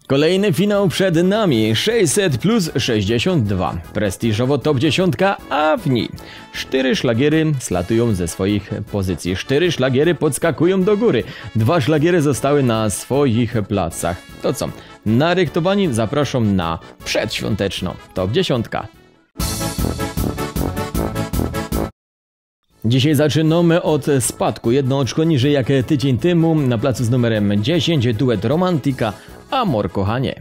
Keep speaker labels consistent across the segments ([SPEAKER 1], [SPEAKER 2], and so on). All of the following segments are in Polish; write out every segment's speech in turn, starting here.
[SPEAKER 1] Kolejny finał przed nami, 600 plus 62, prestiżowo top 10, a w niej 4 szlagiery slatują ze swoich pozycji, 4 szlagiery podskakują do góry, 2 szlagiery zostały na swoich placach. To co, narychtowani zapraszam na przedświąteczną top 10. Dzisiaj zaczynamy od spadku, jedno oczko niżej jak tydzień temu, na placu z numerem 10 duet Romantika, Amor kochanie.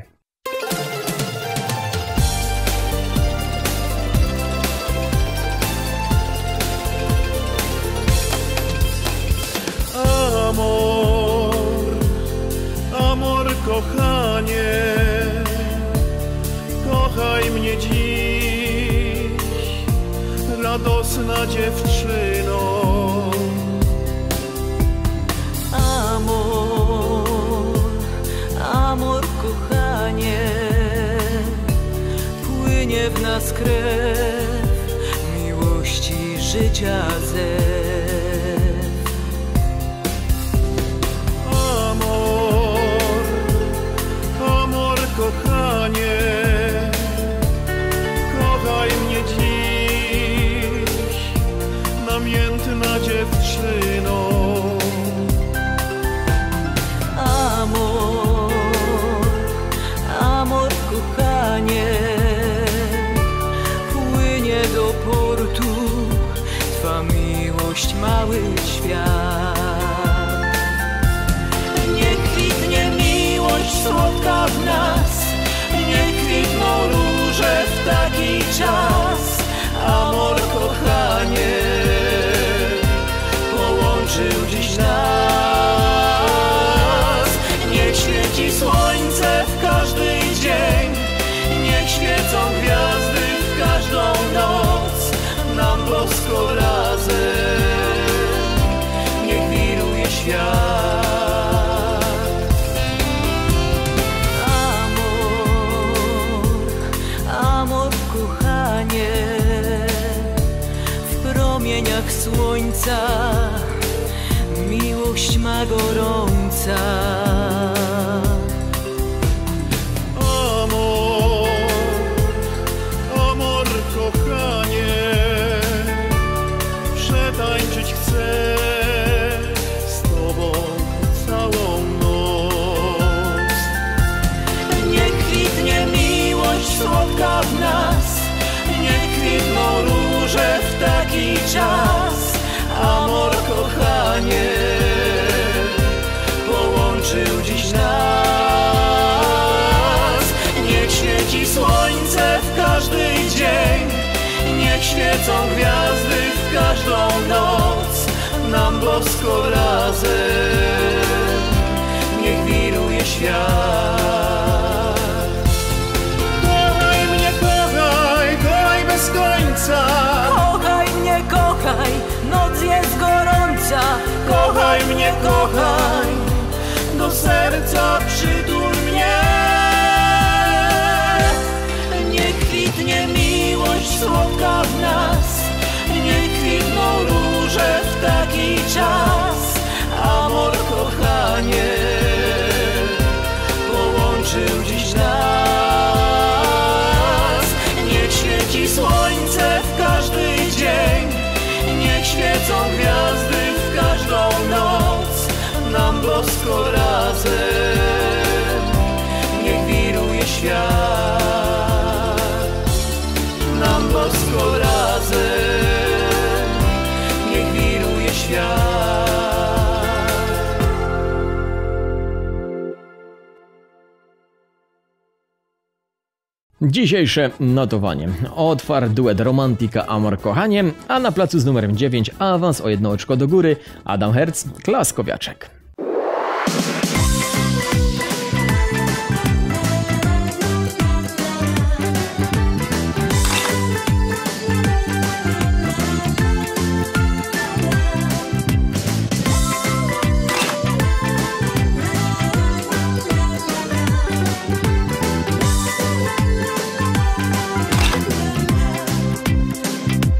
[SPEAKER 2] Amor, amor kochanie, kochaj mnie dziś, radosna dziewczyno.
[SPEAKER 3] Amor, kochanie, płynie w nas krew miłości, życia zew.
[SPEAKER 2] Amor, amor kochanie, kochaj mnie dziś, namiętna dziewczyno.
[SPEAKER 3] Amor, kochanie, płynie do portu Twa miłość, mały świat. Niech kwitnie miłość słodka w nas, niech kwitną róże w taki czas. Amor, kochanie, połączył dziś nas. Niech świeci słońce w każdy dzień, niech świecą gwiazdy w każdą noc, nam bosko razem, niech wiruje świat. Amor, kochanie, w promieniach słońca miłość ma gorąca.
[SPEAKER 2] Amor, amor kochanie, przetańczyć chcę z Tobą całą noc.
[SPEAKER 3] Niech kwitnie miłość słodka w nas, niech kwitną róże w taki czas. Amor, kochanie, połączył dziś nas. Niech świeci słońce w każdy dzień, niech świecą gwiazdy w każdą noc, nam bosko razem, niech wiruje świat.
[SPEAKER 2] Kochaj mnie, kochaj, kochaj bez końca.
[SPEAKER 3] Kochaj mnie, kochaj, noc jest gorąca.
[SPEAKER 2] Kochaj mnie, kochaj, do serca przytul mnie.
[SPEAKER 3] Niech kwitnie miłość słodka w nas, niech kwitną róże w taki czas. Amor, kochanie, połączył dziś nas. Niech świeci słońce w każdy dzień, niech świecą gwiazdy w każdą noc, nam bosko razem, niech wiruje świat. Nam bosko razem, niech wiruje świat.
[SPEAKER 1] Dzisiejsze notowanie. Otwarł duet Romantika, Amor kochanie, a na placu z numerem 9 awans o jedno oczko do góry, Adam Herz, Klaskowiaczek.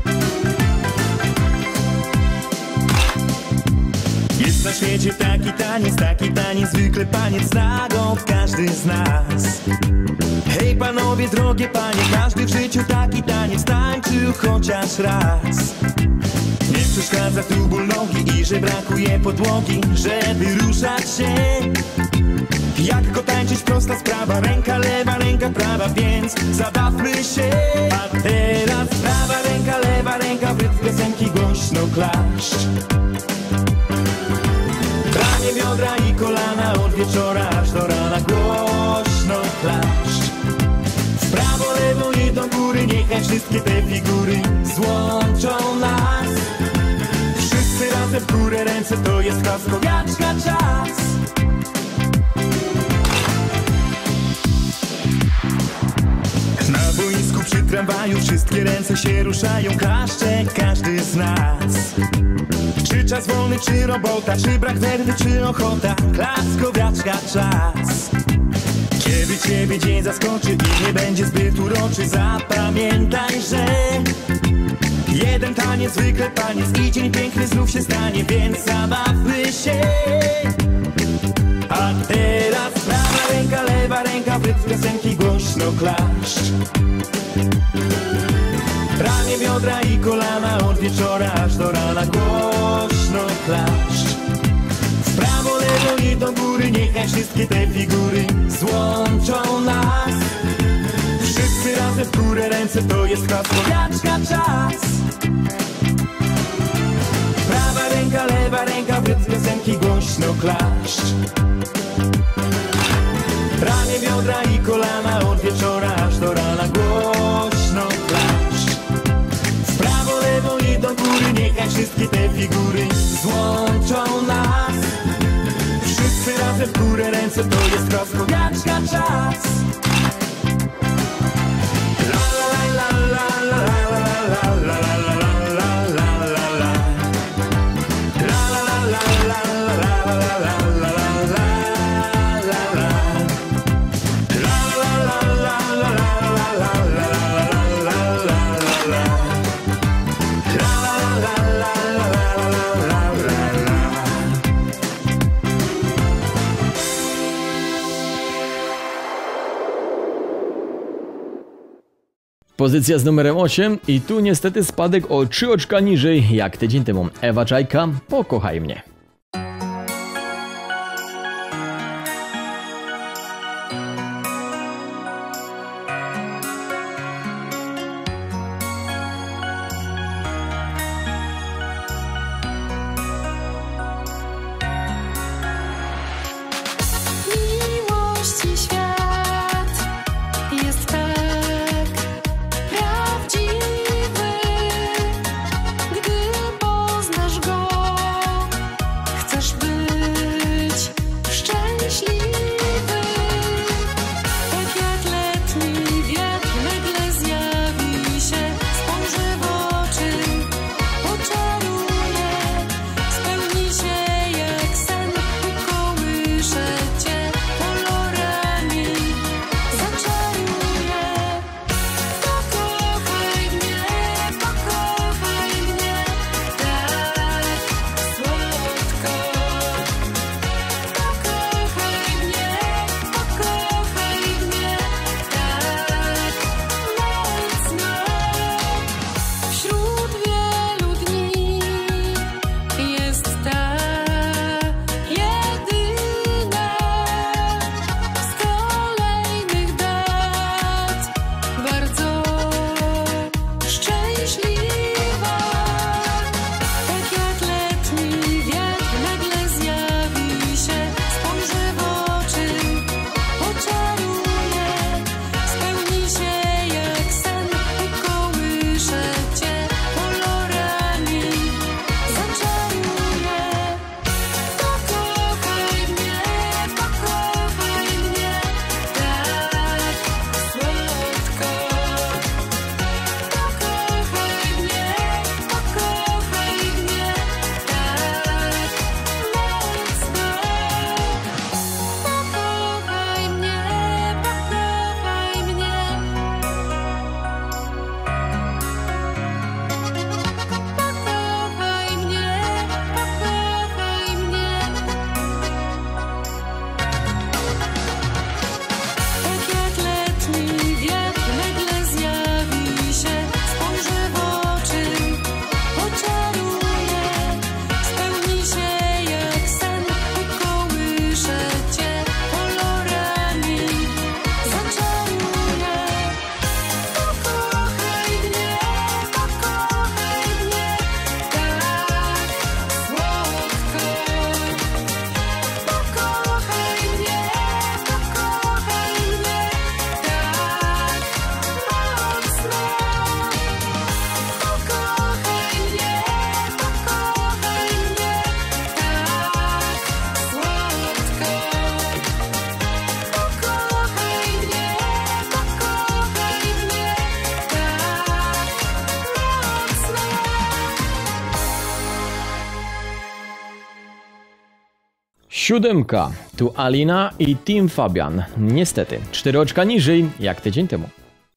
[SPEAKER 4] świecie taki taki taniec, zwykle paniec nagąd każdy z nas. Hej panowie, drogie panie, każdy w życiu taki taniec tańczył chociaż raz. Nie przeszkadza tu ból nogi i że brakuje podłogi, żeby ruszać się. Jak go tańczyć, prosta sprawa, ręka lewa, ręka prawa, więc zabawmy się. A teraz prawa ręka, lewa ręka, w rytm piosenki głośno klaszcz. Ramię, biodra i kolana, od wieczora aż do rana głośno klaszcz. W prawo, lewo i do góry, niechaj wszystkie te figury złączą nas. Wszyscy razem w górę ręce, to jest klaskowiaczka czas. Na boisku przy tramwaju wszystkie ręce się ruszają, klaszcze każdy z nas. Czy czas wolny, czy robota, czy brak werwy, czy ochota, klaskowiaczka czas. Kiedy ciebie dzień zaskoczy i nie będzie zbyt uroczy, zapamiętaj, że jeden taniec, zwykle taniec i dzień piękny znów się stanie, więc zabawmy się. A teraz prawa ręka, lewa ręka, w rytm piosenki głośno klaszcz. Ramię, biodra i kolana, od wieczora aż do rana głośno klaszcz. W prawo, lewo i do góry, niechaj wszystkie te figury złączą nas. Wszyscy razem w górę ręce, to jest klaskowiaczka czas. Prawa ręka, lewa ręka, w rytm piosenki głośno klaszcz. Ramię, biodra i kolana, od wieczora aż do rana głośno klaszcz. W prawo, lewo i do góry, niechaj wszystkie te figury złączą nas. Wszyscy razem w górę ręce, to jest klaskowiaczka czas.
[SPEAKER 1] Pozycja z numerem 8 i tu niestety spadek o 3 oczka niżej jak tydzień temu. Ewa Czajka, Pokochaj mnie. 7. Tu Alina i Team Fabian. Niestety, 4 oczka niżej jak tydzień temu.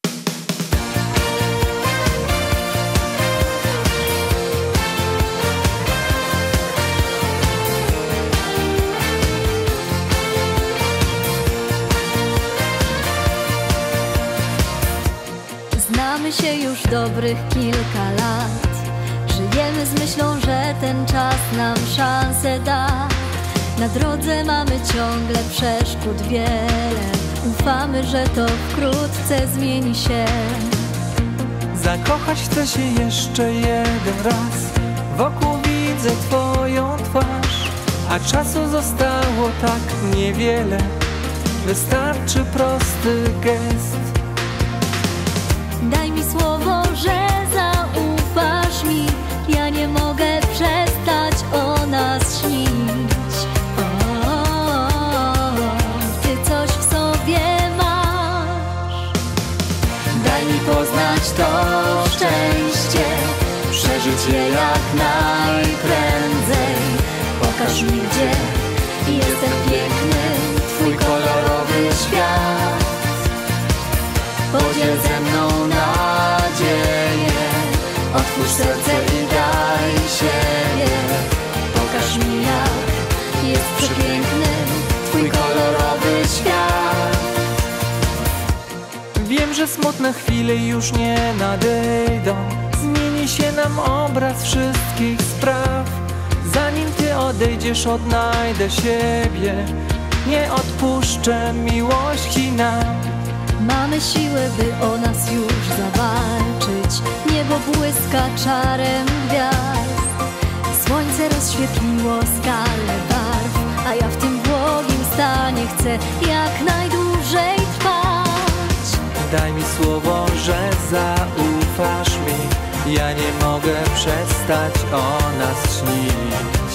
[SPEAKER 5] Znamy się już dobrych kilka lat. Żyjemy z myślą, że ten czas nam szansę da. Na drodze mamy ciągle przeszkód wiele. Ufamy, że to wkrótce zmieni się.
[SPEAKER 4] Zakochać chcę się jeszcze jeden raz. Wokół widzę twoją twarz, a czasu zostało tak niewiele. Wystarczy prosty gest.
[SPEAKER 5] Daj mi słowo, że zaufasz mi. Ja nie mogę przestać o nas śnić. Ty coś w sobie masz. Daj mi poznać to szczęście, przeżyć je jak najprędzej. Pokaż mi, gdzie jest ten piękny, twój kolorowy świat. Podziel ze mną nadzieję, otwórz serce i daj siebie. Pokaż mi, jak jest przepiękny twój kolorowy świat.
[SPEAKER 4] Wiem, że smutne chwile już nie nadejdą. Zmieni się nam obraz wszystkich spraw. Zanim ty odejdziesz, odnajdę siebie. Nie odpuszczę miłości nam.
[SPEAKER 5] Mamy siłę, by o nas już zawalczyć. Niebo błyska czarem gwiazd. Słońce rozświetliło skalę barw, a ja w tym błogim stanie chcę jak najdłużej trwać.
[SPEAKER 4] Daj mi słowo, że zaufasz mi. Ja nie mogę przestać o nas śnić.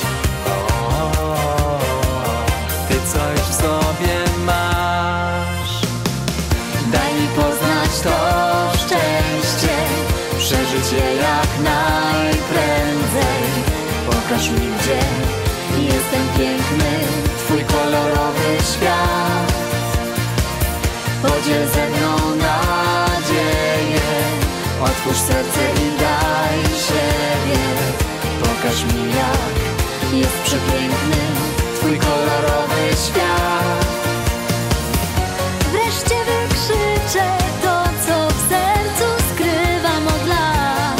[SPEAKER 4] Ty coś w sobie masz.
[SPEAKER 5] Daj mi poznać to szczęście, przeżyć je jak najprędzej. Pokaż mi, gdzie jest ten piękny, twój kolorowy świat. Podziel ze mną nadzieję, otwórz serce i daj siebie. Pokaż mi, jak jest przepiękny twój kolorowy świat. Wreszcie wykrzyczę to, co w sercu skrywam od lat.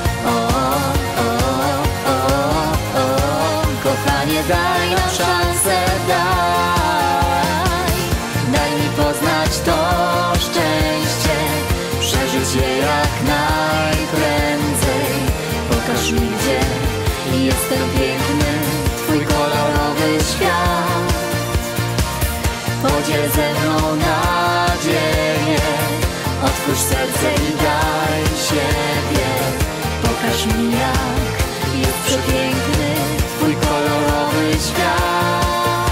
[SPEAKER 5] Kochanie, daj nam szansę, daj. Daj mi poznać to szczęście, przeżyć je jak najprędzej. Pokaż mi, gdzie jest ten piękny, twój kolorowy świat. Podziel ze mną nadzieję, otwórz serce i daj siebie. Pokaż mi, jak jest przepiękny twój kolorowy świat.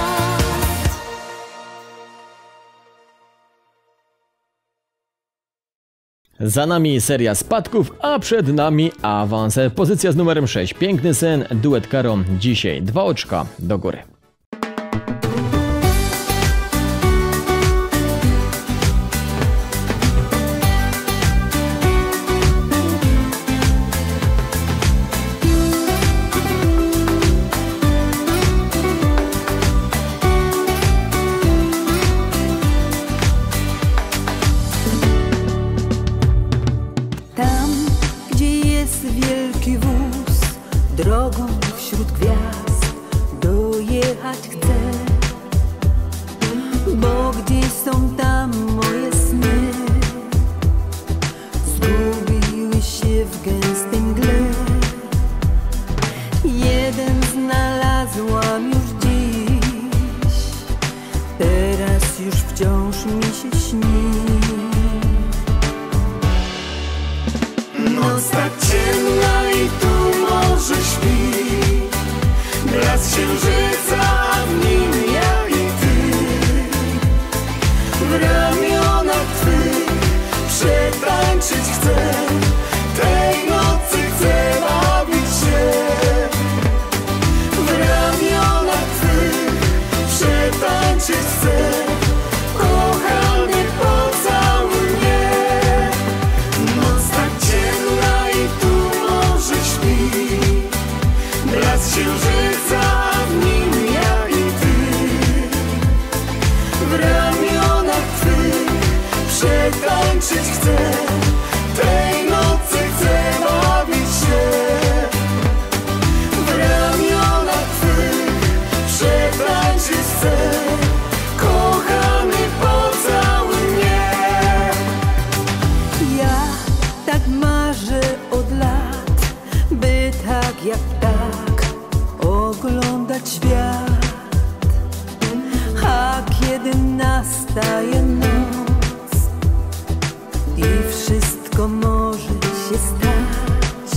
[SPEAKER 1] Za nami seria spadków, a przed nami awans. Pozycja z numerem 6. Piękny sen, duet Karo. Dzisiaj 2 oczka do góry.
[SPEAKER 6] Drogą wśród gwiazd dojechać chcę, bo gdzieś są tam moje sny. Zgubiły się w gęstej mgle. Jeden znalazłam już dziś, teraz już wciąż mi się śni.
[SPEAKER 2] Noc tak ciemna i tu morze śpi, blask księżyca, a w nim ja i ty. W ramionach twych przetańczyć chcę, tej nocy chcę bawić się. W ramionach twych przetańczyć chcę, tej nocy chcę bawić się. W ramionach twych przetańczyć chcę, kochany pocałuj mnie.
[SPEAKER 6] Ja tak marzę od lat, by tak jak tak oglądać świat. A kiedy nastaje noc i wszystko może się stać,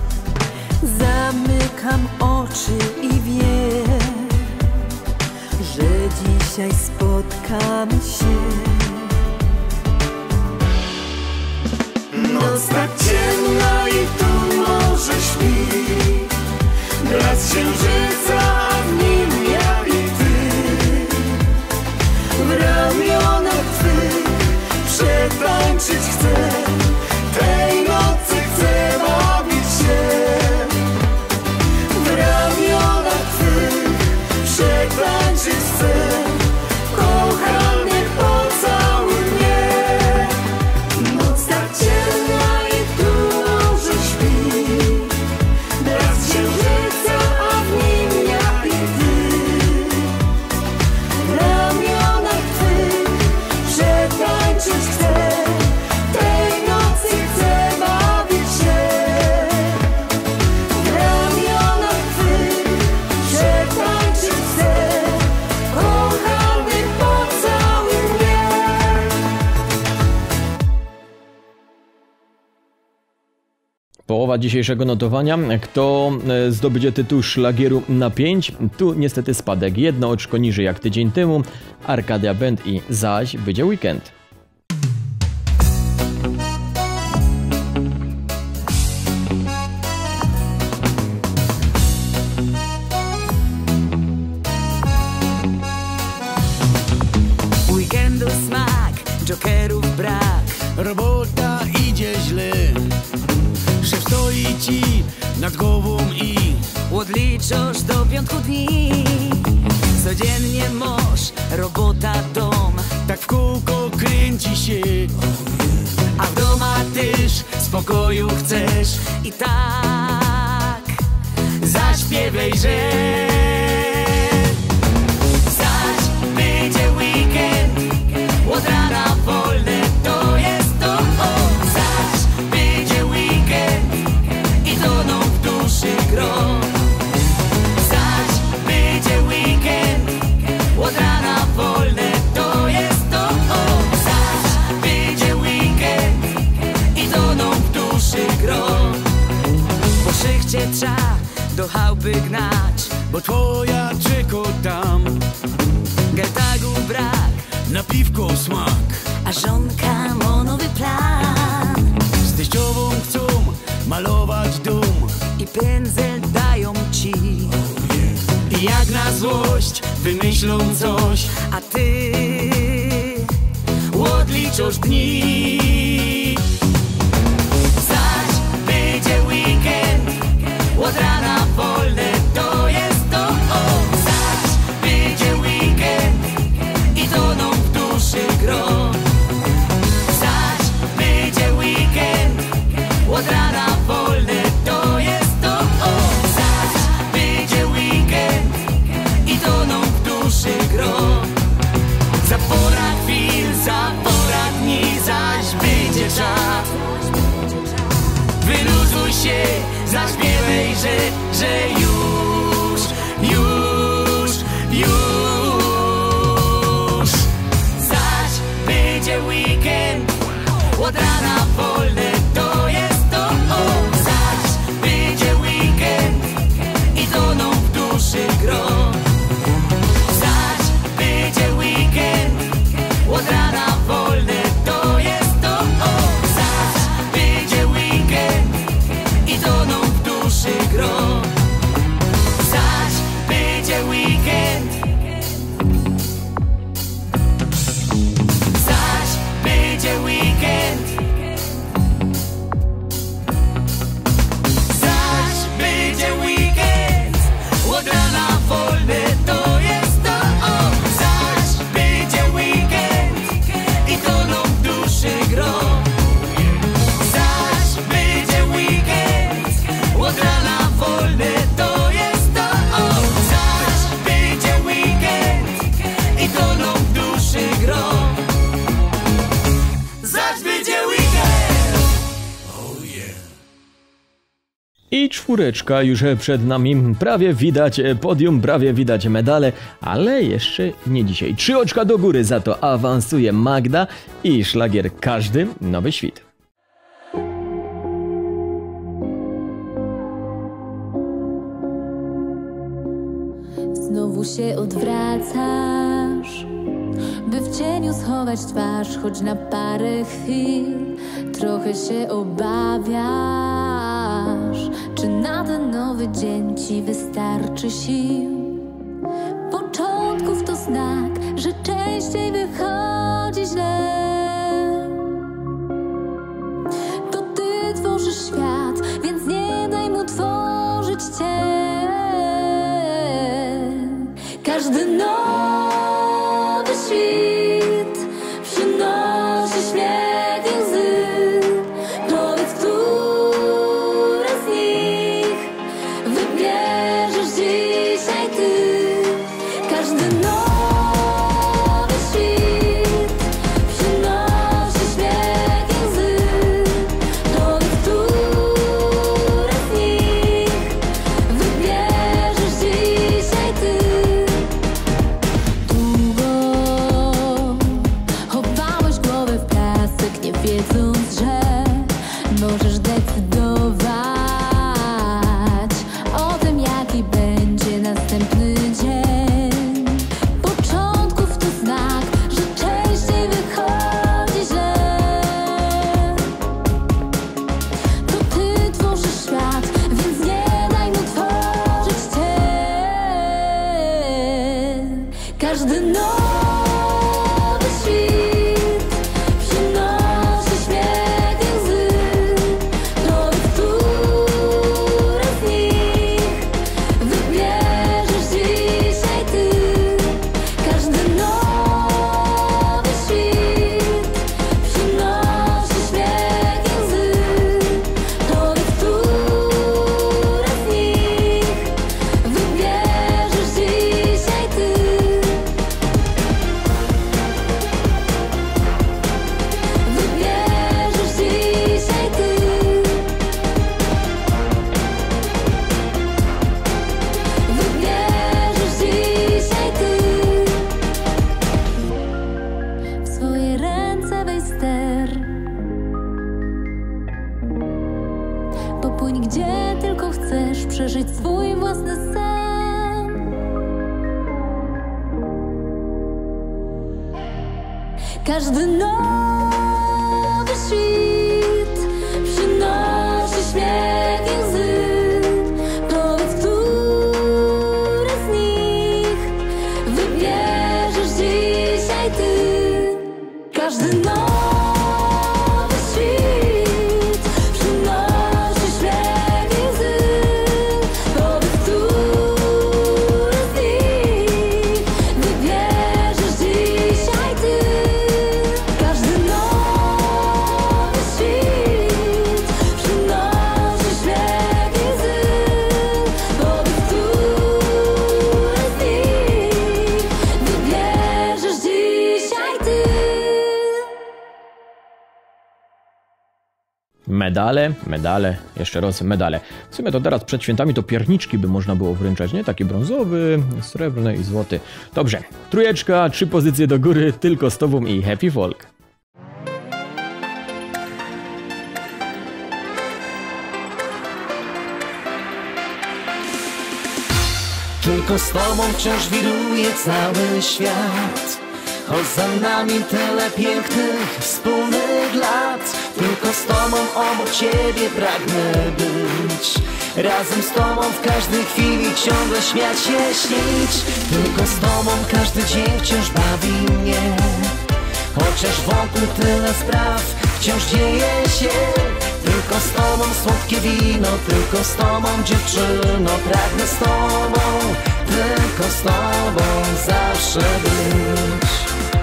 [SPEAKER 6] zamykam oczy i wiem, że dzisiaj spotkamy się.
[SPEAKER 2] Noc tak ciemna i tu morze śpi, blask księżyca, a w nim ja i ty. W ramionach twych przetańczyć chcę, tej nocy chcę bawić się. W ramionach twych przetańczyć chcę, kochany pocałuj mnie. Noc tak ciemna i tu morze śpi, blask księżyca, a w nim ja i ty. W ramionach twych przetańczyć chcę, tej nocy chcę bawić się. W ramionach twych przetańczyć chcę, kochany pocałuj mnie.
[SPEAKER 1] Połowa dzisiejszego notowania. Kto zdobędzie tytuł szlagieru na 5? Tu niestety spadek. 1 oczko niżej jak tydzień temu. Arcadia Band i Zaś będzie weekend.
[SPEAKER 3] Weekendu smak, jokerów brak.
[SPEAKER 7] Robota idzie źle, szef stoi ci nad głową i
[SPEAKER 3] Odliczasz do piątku dni. Codziennie masz robota, dom,
[SPEAKER 7] tak w kółko kręci się.
[SPEAKER 3] a w doma też spokoju chcesz. I tak zaśpiewaj, że zaś będzie weekend, od rana wolne to jest to. Zaś będzie weekend i toną w duszy gro. Zaś będzie weekend, od rana wolne to jest to. Zaś będzie weekend i toną w duszy gro. Po szychcie trzeba do chałupy gnać,
[SPEAKER 7] bo twoja czeko tam,
[SPEAKER 3] geltagu brak,
[SPEAKER 7] na piwko smak.
[SPEAKER 3] a żonka ma nowy plan.
[SPEAKER 7] Z teściową chcą malować dom
[SPEAKER 3] I pędzel dają ci,
[SPEAKER 7] i jak na złość wymyślą coś,
[SPEAKER 3] a ty odliczasz dni. Zaś będzie weekend, od rana wolne to jest to. Zaś będzie weekend i toną w duszy gro. Zaś będzie weekend, od rana wolne to jest to. Zaś będzie weekend i toną w duszy gro. Za pora chwil, za pora dni, zaś będzie czas. Wyluzuj się, zaśpiewaj, że już. Zaś będzie weekend, od rana wolne to jest to. Zaś będzie weekend i toną w duszy gro. Zaś będzie weekend, od rana wolne to jest to. Zaś będzie weekend i toną w duszy gro.
[SPEAKER 1] Czwóreczka już przed nami, prawie widać podium, prawie widać medale, ale jeszcze nie dzisiaj. 3 oczka do góry, za to awansuje Magda i szlagier Każdy Nowy Świt.
[SPEAKER 5] Znowu się odwracasz, by w cieniu schować twarz, choć na parę chwil. Trochę się obawiasz, czy na ten nowy dzień ci wystarczy sił. Początków to znak, że częściej wychodzi źle. To ty tworzysz świat, więc nie daj mu tworzyć cię. Każdy nowy świt przynosi śmiech i łzy. Powiedz, które z nich wybierzesz dzisiaj ty. Każdy nowy świt przynosi śmiech i łzy. Powiedz, które z nich wybierzesz dzisiaj ty. Chowałeś głowę w piasek, nie wiedząc, że możesz decydować o tym, jaki będzie następny dzień. Początków to znak, że częściej wychodzi źle. To ty tworzysz świat, więc nie daj mu tworzyć cię. Każdy nowy świt przynosi śmiech i łzy. Powiedz, które z nich wybierzesz dzisiaj ty. Każdy nowy świt przynosi śmiech i łzy. Powiedz, które z nich wybierzesz dzisiaj ty. Wybierzesz dzisiaj ty. Wybierzesz dzisiaj ty. W swoje ręce weź ster. Popłyń gdzie tylko chcesz, przeżyć swój własny sen. Każdy nowy świt przynosi śmiech i łzy. Powiedz, które z nich wybierzesz dzisiaj ty. Każdy nowy świt przynosi śmiech i łzy. Powiedz, które z nich wybierzesz dzisiaj ty. Każdy nowy świt przynosi śmiech i łzy. Powiedz, które z nich wybierzesz dzisiaj ty.
[SPEAKER 1] Medale, jeszcze raz medale. W sumie to teraz przed świętami to pierniczki by można było wręczać, nie? Taki brązowy, srebrny i złoty. Dobrze, 3, 3 pozycje do góry, tylko z tobą i Happy Folk.
[SPEAKER 4] Tylko z tobą wciąż wiruje cały świat. Choć za nami tyle pięknych wspólnych lat. Tylko z tobą obok ciebie pragnę być. Razem z tobą w każdej chwili ciągle śmiać się, śnić. Tylko z tobą każdy dzień wciąż bawi mnie. Chociaż wokół tyle spraw wciąż dzieje się. Tylko z tobą słodkie wino, tylko z tobą dziewczyno. Pragnę z tobą, tylko z tobą zawsze być.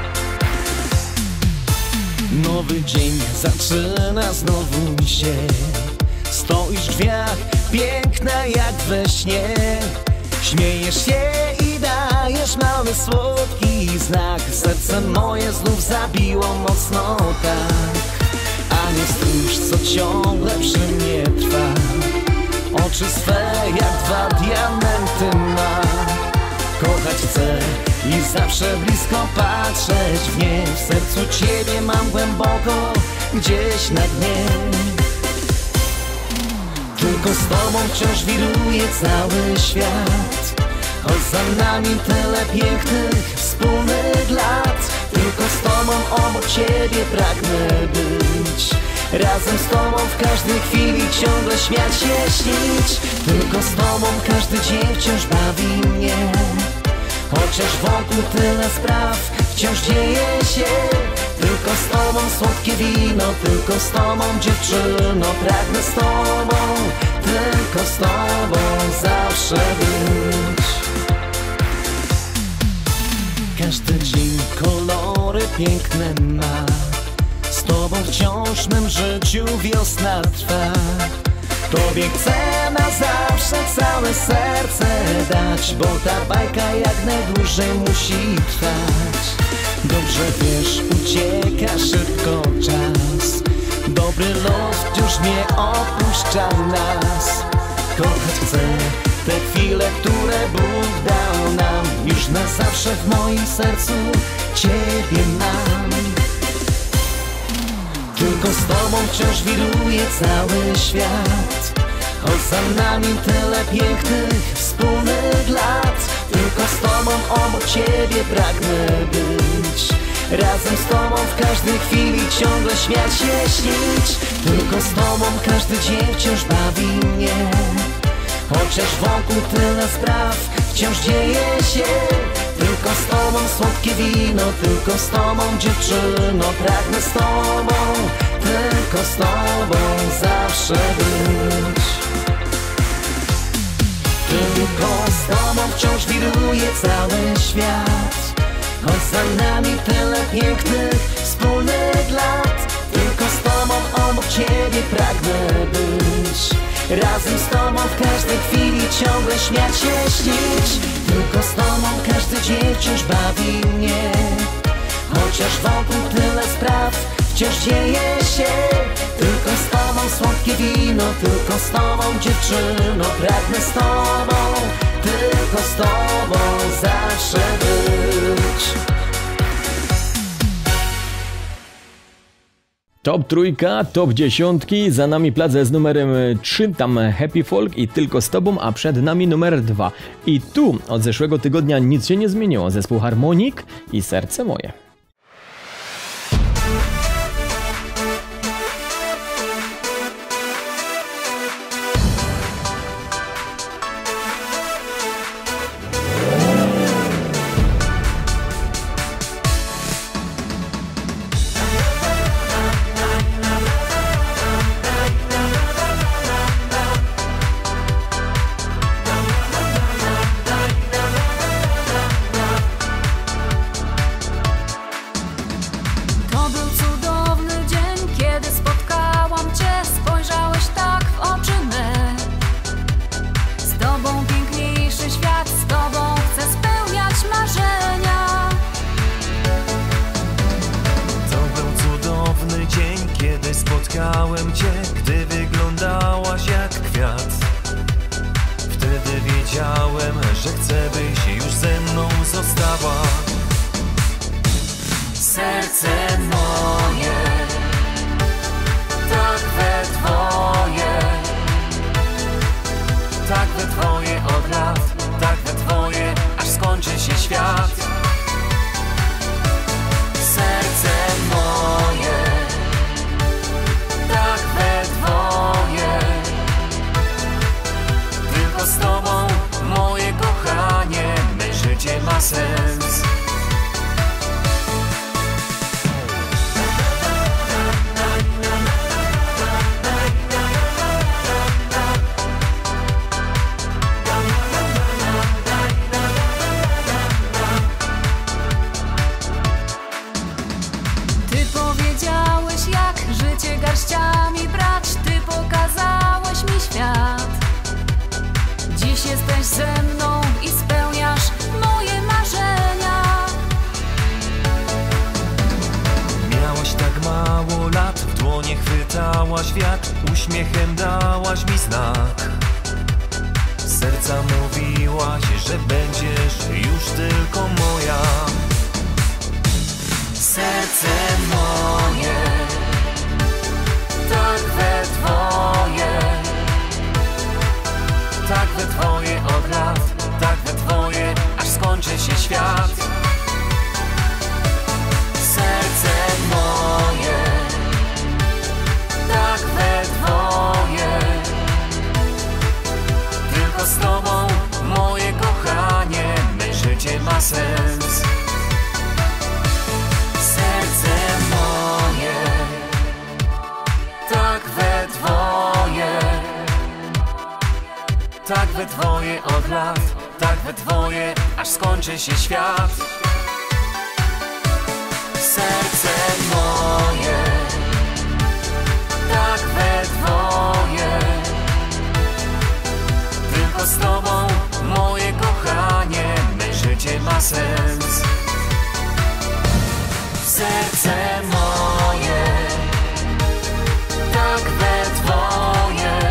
[SPEAKER 4] Nowy dzień zaczyna znowu się. Stoisz w drzwiach, piękna jak we śnie. Śmiejesz się i dajesz mały słodki znak. Serce moje znów zabiło mocno tak. A nie stróż, co ciągle przy mnie trwa.
[SPEAKER 8] Oczy swe jak dwa diamenty ma. Kochać chcę i zawsze blisko patrzeć w nie. W sercu ciebie mam głęboko, gdzieś na dnie. Tylko z tobą wciąż wiruje cały świat. Choć za nami tyle pięknych wspólnych lat. Tylko z tobą obok ciebie pragnę być. Razem z tobą w każdej chwili ciągle śmiać się, śnić. Tylko z tobą każdy dzień wciąż bawi mnie. Chociaż wokół tyle spraw wciąż dzieje się. Tylko z tobą słodkie wino, tylko z tobą dziewczyno. Pragnę z tobą, tylko z tobą zawsze być. Każdy dzień kolory piękne ma. Z tobą wciąż w mym życiu wiosna trwa. Tobie chcę na zawsze całe serce dać, bo ta bajka jak najdłużej musi trwać. Dobrze wiesz, ucieka szybko czas. Dobry los wciąż nie opuszcza nas. Kochać chcę te chwile, które Bóg dał nam. Już na zawsze w moim sercu ciebie mam. Tylko z tobą wciąż wiruje cały świat. Choć za nami tyle pięknych wspólnych lat. Tylko z tobą obok ciebie pragnę być. Razem z tobą w każdej chwili ciągle śmiać się, śnić. Tylko z tobą każdy dzień wciąż bawi mnie. Chociaż wokół tyle spraw wciąż dzieje się. Tylko z tobą słodkie wino, tylko z tobą dziewczyno. Pragnę z tobą, tylko z tobą zawsze być. Tylko z tobą wciąż wiruje cały świat. Choć za nami tyle pięknych wspólnych lat. Tylko z tobą obok ciebie pragnę być. Razem z tobą w każdej chwili ciągle śmiać się, śnić. Tylko z tobą każdy dzień wciąż bawi mnie. Chociaż wokół tyle spraw wciąż dzieje się. Tylko z tobą słodkie wino, tylko z tobą dziewczyno. Pragnę z tobą, tylko z tobą zawsze być.
[SPEAKER 1] Top trójka, top dziesiątki, za nami plac z numerem 3, tam Happy Folk i Tylko z tobą, a przed nami numer 2. I tu od zeszłego tygodnia nic się nie zmieniło, zespół Harmonik i Serce moje.
[SPEAKER 4] Spotkałem cię, gdy wyglądałaś jak kwiat. Wtedy wiedziałem, że chcę, byś już ze mną została.
[SPEAKER 3] Serce moje, tak we twoje, tak we twoje od lat, tak we twoje, aż skończy się świat. Serce moje, tak we twoje, tylko z tobą, moje kochanie, me życie ma sens.
[SPEAKER 5] Garściami brać, ty pokazałeś mi świat. Dziś jesteś ze mną i spełniasz moje marzenia.
[SPEAKER 4] Miałaś tak mało lat, w dłonie chwytałaś wiatr, uśmiechem dałaś mi znak. serca mówiłaś, że będziesz już tylko moja.
[SPEAKER 8] Serce moje, tak we dwoje, tak we dwoje od lat, tak we dwoje, aż skończy się świat. Serce moje, tak we dwoje, tylko z tobą, moje kochanie, me życie ma sens. Serce moje, tak we dwoje, tak we dwoje od lat, tak we dwoje, aż skończy się świat. Serce moje, tak we dwoje, tylko z tobą, moje kochanie, me życie ma sens. Serce moje, tak we dwoje,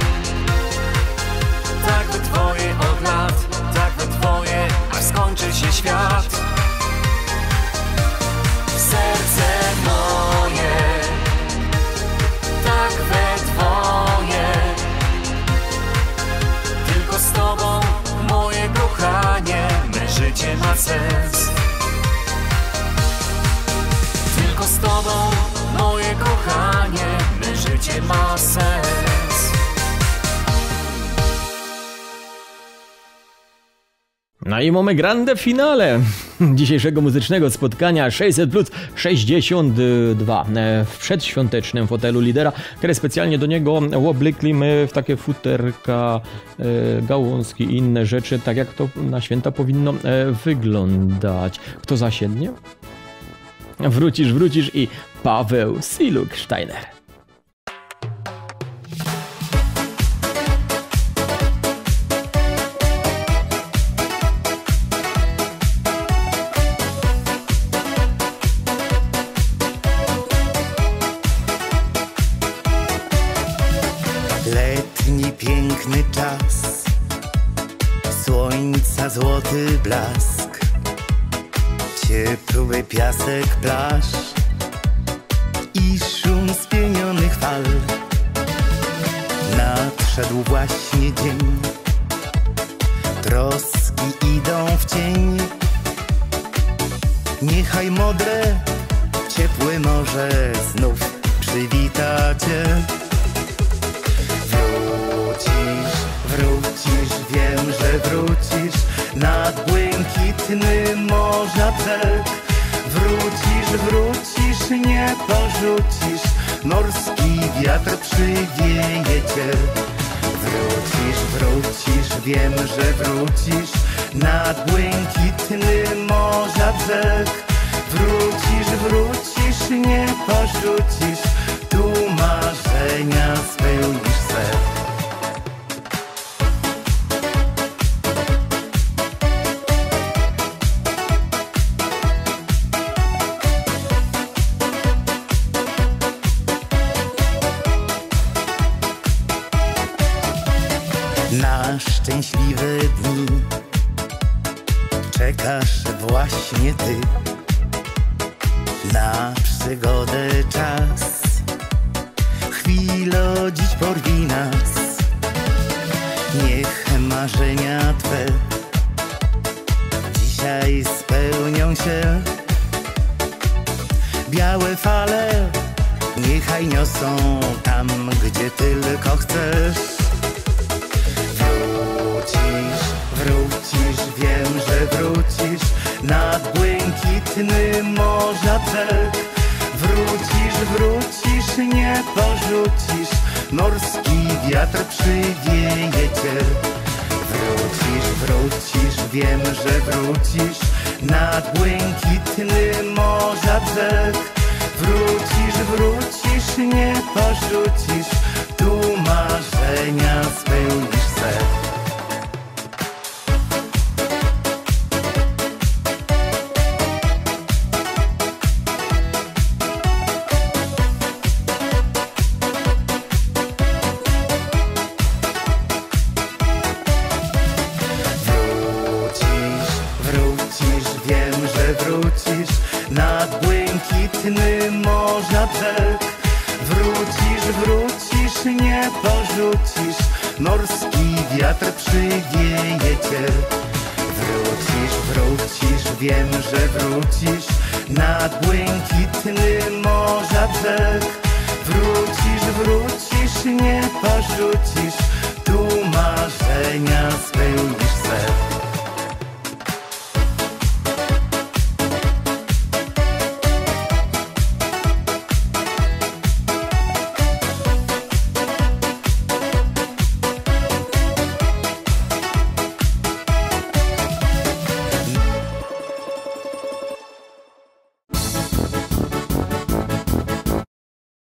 [SPEAKER 8] tak we dwoje od lat, tak we dwoje, aż skończy się świat. Serce moje, tak we dwoje, tylko z tobą, moje kochanie, me życie ma sens. Tylko z tobą, moje kochanie, me życie ma sens.
[SPEAKER 1] No i mamy grande finale dzisiejszego muzycznego spotkania 600 plus 62 w przedświątecznym fotelu lidera, który specjalnie do niego oblikliśmy w takie futerka, gałązki i inne rzeczy, tak jak to na święta powinno wyglądać. Kto zasiednie? Wrócisz i Paweł Siluk-Steiner.
[SPEAKER 9] Letni piękny czas, słońca złoty blask, ciepły piasek plaż i szum spienionych fal. Nadszedł właśnie dzień, troski idą w cień. Niechaj modre, ciepłe morze znów przywita cię. Wrócisz, wiem, że wrócisz nad błękitny morza brzeg. Wrócisz, nie porzucisz, morski wiatr przywieje cię. Wrócisz, wiem, że wrócisz nad błękitny morza brzeg. Wrócisz, nie porzucisz, tu marzenia spełnisz swe. Na szczęśliwe dni czekasz właśnie ty, na przygodę czas, chwilo dziś porwij nas. Niech marzenia twe dzisiaj spełnią się. Białe fale niechaj niosą tam, gdzie tylko chcesz. Wrócisz, wiem, że wrócisz nad błękitny morza brzeg. Wrócisz, nie porzucisz, morski wiatr przywieje cię. Wrócisz, wiem, że wrócisz nad błękitny morza brzeg. Wrócisz, nie porzucisz, tu marzenia spełnisz se. porzucisz nad błękitny morza brzeg. Wrócisz, wrócisz, nie porzucisz, morski wiatr przywieje cię. Wrócisz, wrócisz, wiem, że wrócisz nad błękitny morza brzeg. Wrócisz, wrócisz, nie porzucisz